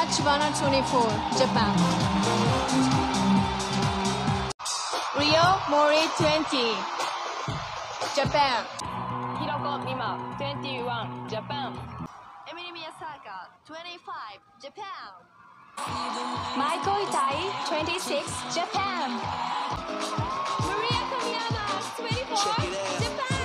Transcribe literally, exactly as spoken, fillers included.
Tachibana, twenty-four, Japan. Rio Mori, twenty, Japan. Hiroko Mima, twenty-one, Japan. Emily Miyasaka, twenty-five, Japan. Michael Itai, twenty-six, Japan. Maria Kamiyama, twenty-four, Japan.